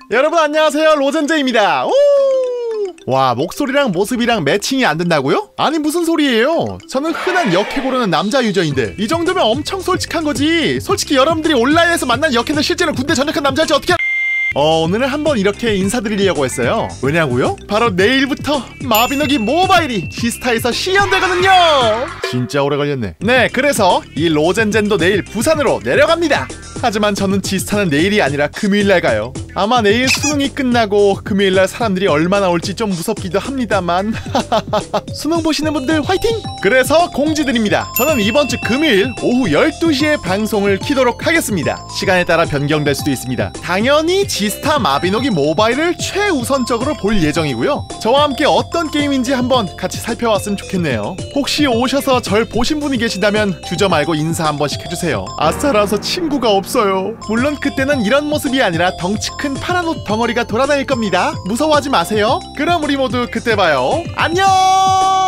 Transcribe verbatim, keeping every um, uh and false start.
여러분 안녕하세요, 로젠제입니다. 오! 와, 목소리랑 모습이랑 매칭이 안 된다고요? 아니 무슨 소리예요? 저는 흔한 역해 고르는 남자 유저인데 이 정도면 엄청 솔직한 거지. 솔직히 여러분들이 온라인에서 만난 역해는 실제로 군대 전역한 남자일지 어떻게 어, 오늘은 한번 이렇게 인사드리려고 했어요. 왜냐고요? 바로 내일부터 마비노기 모바일이 지스타에서 시연되거든요. 진짜 오래 걸렸네. 네, 그래서 이 로젠젠도 내일 부산으로 내려갑니다. 하지만 저는 지스타는 내일이 아니라 금요일날 가요. 아마 내일 수능이 끝나고 금요일날 사람들이 얼마나 올지 좀 무섭기도 합니다만 수능 보시는 분들 화이팅! 그래서 공지드립니다. 저는 이번주 금요일 오후 열두 시에 방송을 키도록 하겠습니다. 시간에 따라 변경될 수도 있습니다. 당연히 지스타 마비노기 모바일을 최우선적으로 볼 예정이고요. 저와 함께 어떤 게임인지 한번 같이 살펴봤으면 좋겠네요. 혹시 오셔서 절 보신 분이 계시다면 주저 말고 인사 한 번씩 해주세요. 아싸라서 친구가 없어요. 물론 그때는 이런 모습이 아니라 덩치 큰 파란 옷 덩어리가 돌아다닐 겁니다. 무서워하지 마세요. 그럼 우리 모두 그때 봐요. 안녕!